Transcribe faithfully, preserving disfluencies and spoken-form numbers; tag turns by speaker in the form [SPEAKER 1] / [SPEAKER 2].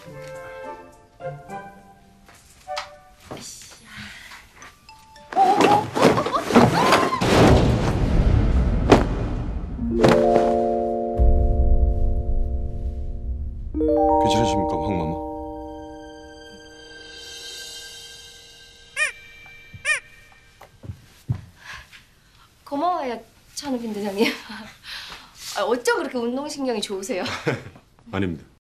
[SPEAKER 1] 괜찮으십니까, 황마마?
[SPEAKER 2] 고마워요, 천우빈 대장님. 아, 어쩜 그렇게 운동신경이 좋으세요?
[SPEAKER 1] 아닙니다.